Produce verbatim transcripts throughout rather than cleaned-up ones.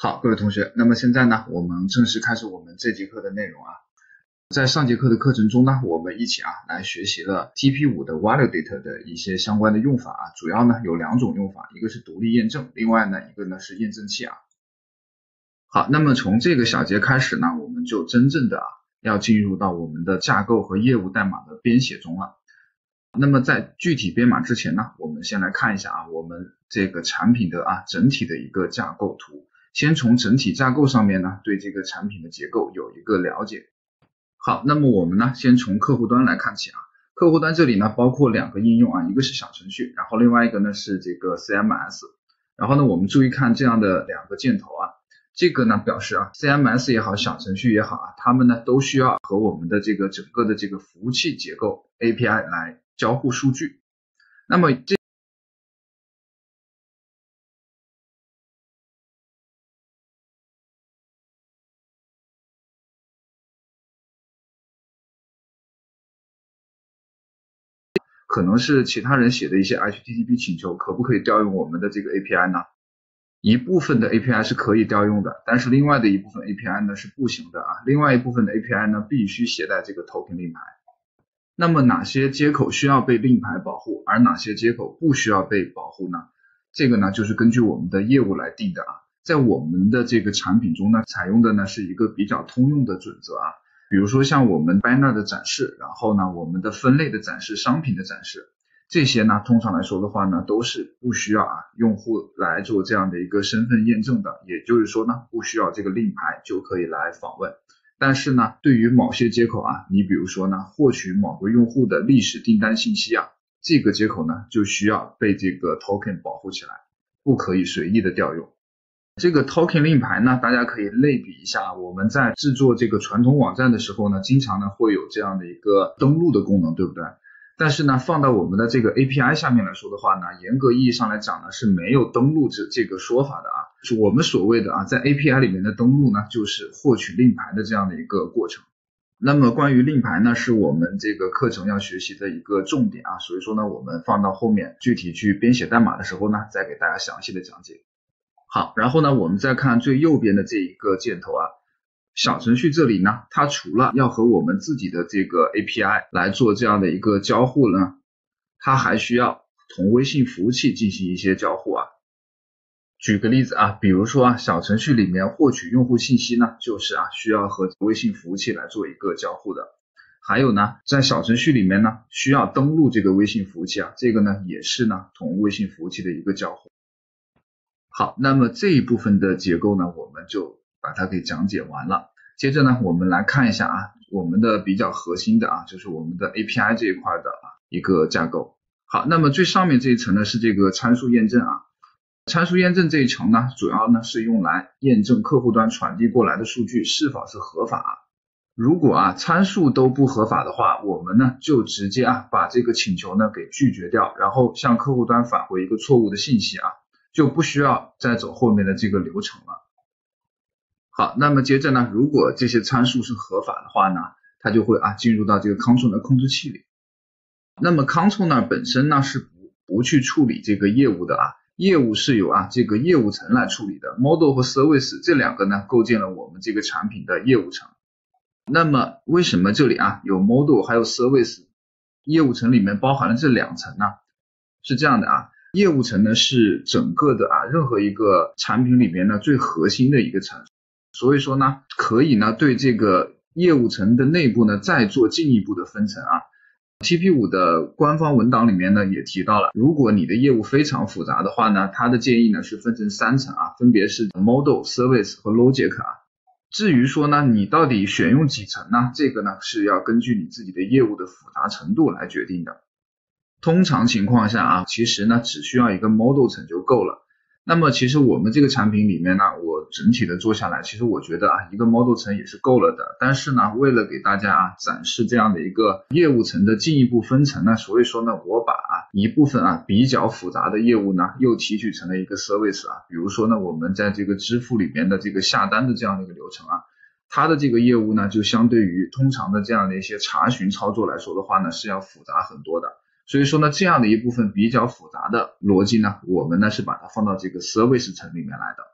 好，各位同学，那么现在呢，我们正式开始我们这节课的内容啊。在上节课的课程中呢，我们一起啊来学习了 T P 五 的 Validate 的一些相关的用法啊，主要呢有两种用法，一个是独立验证，另外呢一个呢是验证器啊。好，那么从这个小节开始呢，我们就真正的啊要进入到我们的架构和业务代码的编写中了。那么在具体编码之前呢，我们先来看一下啊我们这个产品的啊整体的一个架构图。先从整体架构上面呢，对这个产品的结构有一个了解。好，那么我们呢，先从客户端来看起啊。客户端这里呢，包括两个应用啊，一个是小程序，然后另外一个呢是这个 C M S。然后呢，我们注意看这样的两个箭头啊，这个呢表示啊 C M S 也好，小程序也好啊，它们呢都需要和我们的这个整个的这个服务器结构 A P I 来交互数据。那么这可能是其他人写的一些 H T T P 请求，可不可以调用我们的这个 A P I 呢？一部分的 A P I 是可以调用的，但是另外的一部分 A P I 呢是不行的啊。另外一部分的 A P I 呢必须携带这个 token 令牌。那么哪些接口需要被令牌保护，而哪些接口不需要被保护呢？这个呢就是根据我们的业务来定的啊。在我们的这个产品中呢，采用的呢是一个比较通用的准则啊。比如说像我们 banner 的展示，然后呢我们的分类的展示，商品的展示，这些呢通常来说的话呢都是不需要啊用户来做这样的一个身份验证的，也就是说呢不需要这个令牌就可以来访问。但是呢对于某些接口啊，你比如说呢获取某个用户的历史订单信息啊，这个接口呢就需要被这个 token 保护起来，不可以随意的调用。这个 token 令牌呢，大家可以类比一下，我们在制作这个传统网站的时候呢，经常呢会有这样的一个登录的功能，对不对？但是呢，放到我们的这个 A P I 下面来说的话呢，严格意义上来讲呢，是没有登录这这个说法的啊。是我们所谓的啊，在 A P I 里面的登录呢，就是获取令牌的这样的一个过程。那么关于令牌呢，是我们这个课程要学习的一个重点啊，所以说呢，我们放到后面具体去编写代码的时候呢，再给大家详细的讲解。好，然后呢，我们再看最右边的这一个箭头啊，小程序这里呢，它除了要和我们自己的这个 A P I 来做这样的一个交互呢，它还需要同微信服务器进行一些交互啊。举个例子啊，比如说啊，小程序里面获取用户信息呢，就是啊需要和微信服务器来做一个交互的。还有呢，在小程序里面呢，需要登录这个微信服务器啊，这个呢也是呢同微信服务器的一个交互。好，那么这一部分的结构呢，我们就把它给讲解完了。接着呢，我们来看一下啊，我们的比较核心的啊，就是我们的 A P I 这一块的啊一个架构。好，那么最上面这一层呢是这个参数验证啊。参数验证这一层呢，主要呢是用来验证客户端传递过来的数据是否是合法。如果啊参数都不合法的话，我们呢就直接啊把这个请求呢给拒绝掉，然后向客户端返回一个错误的信息啊。就不需要再走后面的这个流程了。好，那么接着呢，如果这些参数是合法的话呢，它就会啊进入到这个 controller 控制器里。那么 controller 本身呢是不不去处理这个业务的啊，业务是由啊这个业务层来处理的。model 和 service 这两个呢构建了我们这个产品的业务层。那么为什么这里啊有 model 还有 service， 业务层里面包含了这两层呢？是这样的啊。业务层呢是整个的啊任何一个产品里面呢最核心的一个层，所以说呢可以呢对这个业务层的内部呢再做进一步的分层啊。T P 五 的官方文档里面呢也提到了，如果你的业务非常复杂的话呢，它的建议呢是分成三层啊，分别是 model、service 和 logic 啊。至于说呢你到底选用几层呢，这个呢是要根据你自己的业务的复杂程度来决定的。通常情况下啊，其实呢只需要一个 model 层就够了。那么其实我们这个产品里面呢，我整体的做下来，其实我觉得啊一个 model 层也是够了的。但是呢，为了给大家啊展示这样的一个业务层的进一步分层呢，所以说呢我把啊一部分啊比较复杂的业务呢又提取成了一个 service 啊。比如说呢我们在这个支付里面的这个下单的这样的一个流程啊，它的这个业务呢就相对于通常的这样的一些查询操作来说的话呢是要复杂很多的。所以说呢，这样的一部分比较复杂的逻辑呢，我们呢是把它放到这个 service 层里面来的。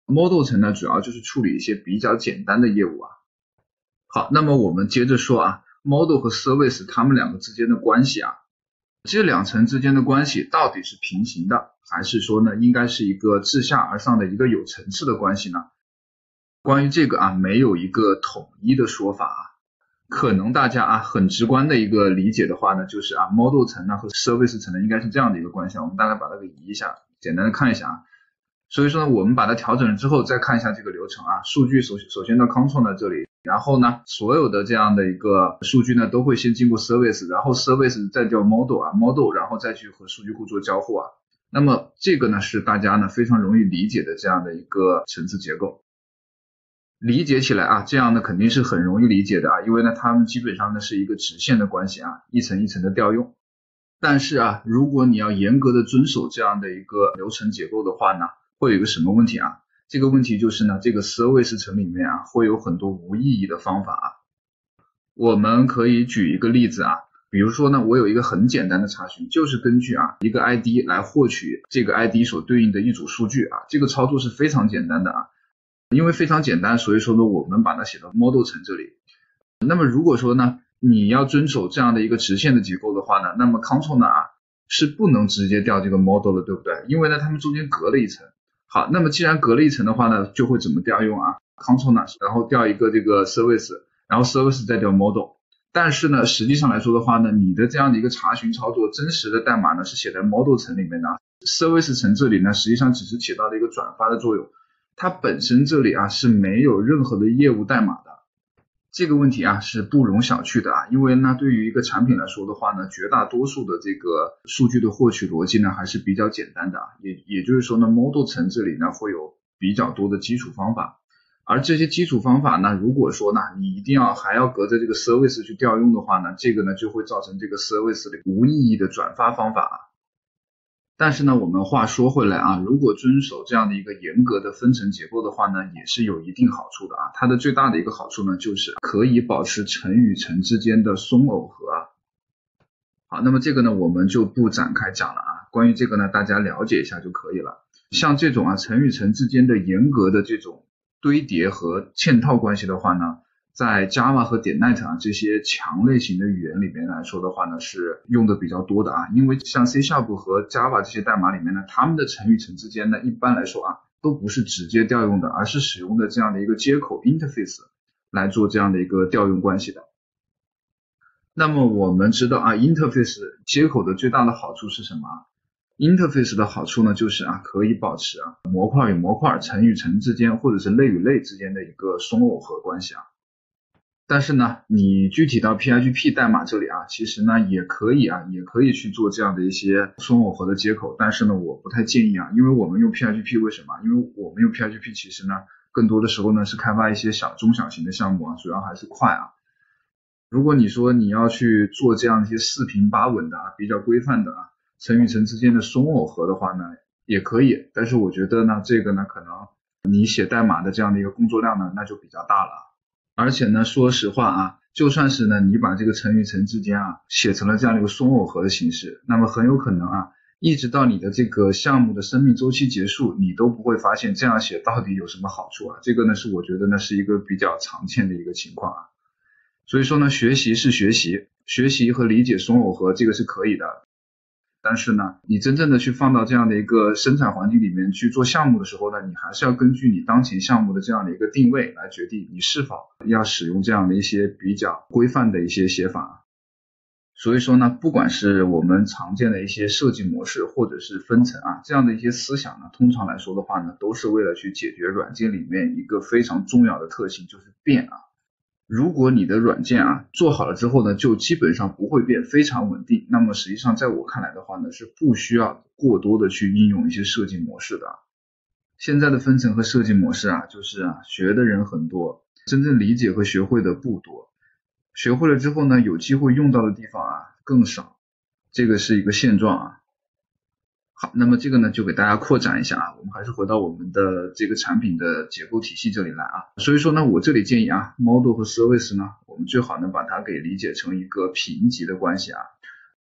model 层呢，主要就是处理一些比较简单的业务啊。好，那么我们接着说啊 ，model 和 service 它们两个之间的关系啊，这两层之间的关系到底是平行的，还是说呢，应该是一个自下而上的一个有层次的关系呢？关于这个啊，没有一个统一的说法啊。可能大家啊很直观的一个理解的话呢，就是啊 model 层呢和 service 层呢应该是这样的一个关系，我们大概把它给移一下，简单的看一下啊。所以说呢，我们把它调整了之后，再看一下这个流程啊，数据首首先到 console 呢这里，然后呢，所有的这样的一个数据呢都会先经过 service， 然后 service 再叫 model 啊 model， 然后再去和数据库做交互啊。那么这个呢是大家呢非常容易理解的这样的一个层次结构。理解起来啊，这样呢肯定是很容易理解的啊，因为呢它们基本上呢是一个直线的关系啊，一层一层的调用。但是啊，如果你要严格的遵守这样的一个流程结构的话呢，会有一个什么问题啊？这个问题就是呢，这个 service 层里面啊会有很多无意义的方法啊。我们可以举一个例子啊，比如说呢，我有一个很简单的查询，就是根据啊一个 I D 来获取这个 I D 所对应的一组数据啊，这个操作是非常简单的啊。因为非常简单，所以说呢，我们把它写到 model 层这里。那么如果说呢，你要遵守这样的一个直线的结构的话呢，那么 console 呢啊是不能直接调这个 model 的，对不对？因为呢，它们中间隔了一层。好，那么既然隔了一层的话呢，就会怎么调用啊 ？console 呢，然后调一个这个 service， 然后 service 再调 model。但是呢，实际上来说的话呢，你的这样的一个查询操作，真实的代码呢是写在 model 层里面的 ，service 层这里呢，实际上只是起到了一个转发的作用。它本身这里啊是没有任何的业务代码的，这个问题啊是不容小觑的啊，因为呢对于一个产品来说的话呢，绝大多数的这个数据的获取逻辑呢还是比较简单的啊，也也就是说呢 model 层这里呢会有比较多的基础方法，而这些基础方法呢，如果说呢你一定要还要隔着这个 service 去调用的话呢，这个呢就会造成这个 service 的无意义的转发方法啊。但是呢，我们话说回来啊，如果遵守这样的一个严格的分层结构的话呢，也是有一定好处的啊。它的最大的一个好处呢，就是可以保持层与层之间的松耦合啊。好，那么这个呢，我们就不展开讲了啊。关于这个呢，大家了解一下就可以了。像这种啊，层与层之间的严格的这种堆叠和嵌套关系的话呢，在 Java 和 .点 net 啊这些强类型的语言里面来说的话呢，是用的比较多的啊。因为像 C Sharp 和 Java 这些代码里面呢，它们的层与层之间呢，一般来说啊，都不是直接调用的，而是使用的这样的一个接口 interface 来做这样的一个调用关系的。那么我们知道啊 ，interface 接口的最大的好处是什么？interface 的好处呢，就是啊，可以保持啊模块与模块、层与层之间，或者是类与类之间的一个松耦合关系啊。但是呢，你具体到 P H P 代码这里啊，其实呢也可以啊，也可以去做这样的一些松耦合的接口。但是呢，我不太建议啊，因为我们用 P H P 为什么？因为我们用 P H P 其实呢，更多的时候呢是开发一些小中小型的项目啊，主要还是快啊。如果你说你要去做这样一些四平八稳的啊，比较规范的啊，层与层之间的松耦合的话呢，也可以。但是我觉得呢，这个呢，可能你写代码的这样的一个工作量呢，那就比较大了。而且呢，说实话啊，就算是呢，你把这个层与层之间啊写成了这样的一个松耦合的形式，那么很有可能啊，一直到你的这个项目的生命周期结束，你都不会发现这样写到底有什么好处啊。这个呢，是我觉得呢是一个比较常见的一个情况啊。所以说呢，学习是学习，学习和理解松耦合这个是可以的。但是呢，你真正的去放到这样的一个生产环境里面去做项目的时候呢，你还是要根据你当前项目的这样的一个定位来决定你是否要使用这样的一些比较规范的一些写法。所以说呢，不管是我们常见的一些设计模式或者是分层啊，这样的一些思想呢，通常来说的话呢，都是为了去解决软件里面一个非常重要的特性，就是变啊。如果你的软件啊做好了之后呢，就基本上不会变，非常稳定，那么实际上在我看来的话呢，是不需要过多的去应用一些设计模式的。现在的分层和设计模式啊，就是啊学的人很多，真正理解和学会的不多，学会了之后呢，有机会用到的地方啊更少，这个是一个现状啊。好，那么这个呢就给大家扩展一下啊，我们还是回到我们的这个产品的结构体系这里来啊。所以说呢，我这里建议啊 model 和 service 呢，我们最好能把它给理解成一个平级的关系啊。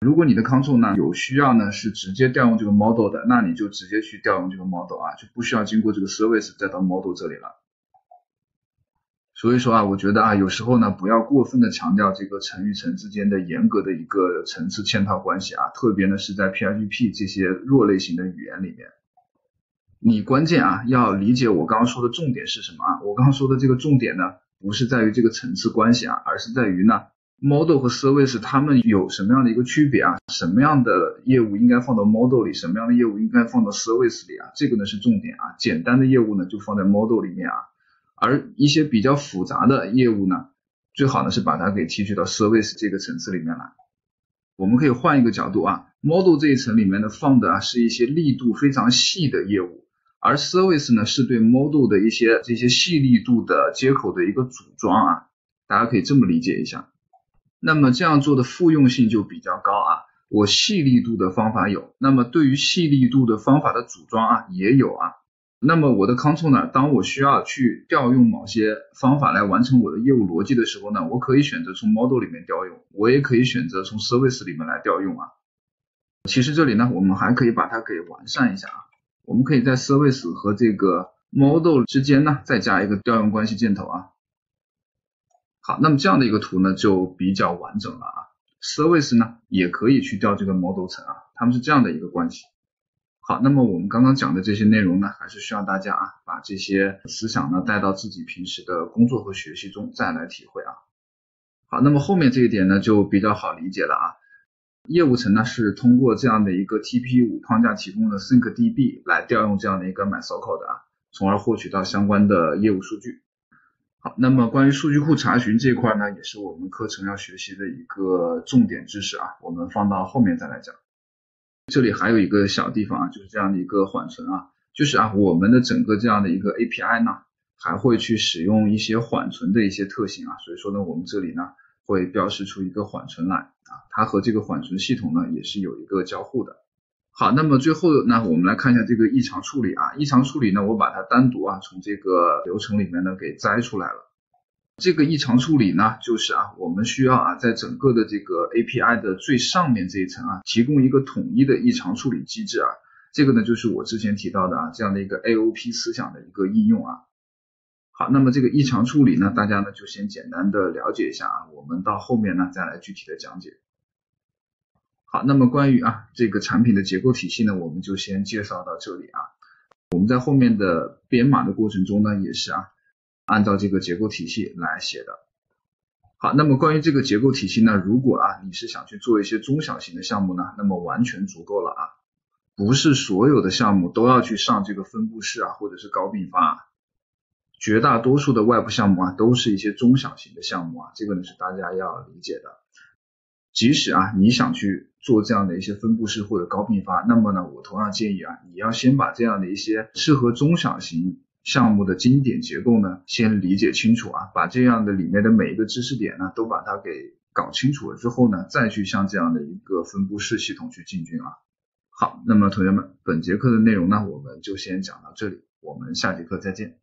如果你的 console 呢有需要呢是直接调用这个 model 的，那你就直接去调用这个 model 啊，就不需要经过这个 service 再到 model 这里了。所以说啊，我觉得啊，有时候呢不要过分的强调这个层与层之间的严格的一个层次嵌套关系啊，特别呢是在 P I G P 这些弱类型的语言里面。你关键啊要理解我刚刚说的重点是什么啊？我刚刚说的这个重点呢，不是在于这个层次关系啊，而是在于呢 model 和 service 它们有什么样的一个区别啊？什么样的业务应该放到 model 里，什么样的业务应该放到 service 里啊？这个呢是重点啊。简单的业务呢就放在 model 里面啊，而一些比较复杂的业务呢，最好呢是把它给提取到 service 这个层次里面来。我们可以换一个角度啊 ，model 这一层里面呢放的啊是一些力度非常细的业务。而 service 呢是对 model 的一些这些细粒度的接口的一个组装啊，大家可以这么理解一下。那么这样做的复用性就比较高啊。我细粒度的方法有，那么对于细粒度的方法的组装啊也有啊。那么我的 console 呢，当我需要去调用某些方法来完成我的业务逻辑的时候呢，我可以选择从 model 里面调用，我也可以选择从 service 里面来调用啊。其实这里呢，我们还可以把它给完善一下啊。我们可以在 service 和这个 model 之间呢，再加一个调用关系箭头啊。好，那么这样的一个图呢，就比较完整了啊。service 呢，也可以去调这个 model 层啊，它们是这样的一个关系。好，那么我们刚刚讲的这些内容呢，还是需要大家啊，把这些思想呢带到自己平时的工作和学习中再来体会啊。好，那么后面这一点呢，就比较好理解了啊。业务层呢是通过这样的一个 T P 五 框架提供的 syncDB 来调用这样的一个 MySQL 的啊，从而获取到相关的业务数据。好，那么关于数据库查询这一块呢，也是我们课程要学习的一个重点知识啊，我们放到后面再来讲。这里还有一个小地方啊，就是这样的一个缓存啊，就是啊我们的整个这样的一个 A P I 呢，还会去使用一些缓存的一些特性啊，所以说呢，我们这里呢会标示出一个缓存来啊，它和这个缓存系统呢也是有一个交互的。好，那么最后呢，我们来看一下这个异常处理啊，异常处理呢，我把它单独啊从这个流程里面呢给摘出来了。这个异常处理呢，就是啊，我们需要啊，在整个的这个 A P I 的最上面这一层啊，提供一个统一的异常处理机制啊。这个呢，就是我之前提到的啊，这样的一个 A O P 思想的一个应用啊。好，那么这个异常处理呢，大家呢就先简单的了解一下啊，我们到后面呢再来具体的讲解。好，那么关于啊这个产品的结构体系呢，我们就先介绍到这里啊。我们在后面的编码的过程中呢，也是啊。按照这个结构体系来写的。好，那么关于这个结构体系呢，如果啊你是想去做一些中小型的项目呢，那么完全足够了啊。不是所有的项目都要去上这个分布式啊，或者是高并发啊。绝大多数的外部项目啊，都是一些中小型的项目啊，这个呢是大家要理解的。即使啊你想去做这样的一些分布式或者高并发，那么呢我同样建议啊，你要先把这样的一些适合中小型项目的经典结构呢，先理解清楚啊，把这样的里面的每一个知识点呢，都把它给搞清楚了之后呢，再去向这样的一个分布式系统去进军啊。好，那么同学们，本节课的内容呢，我们就先讲到这里，我们下节课再见。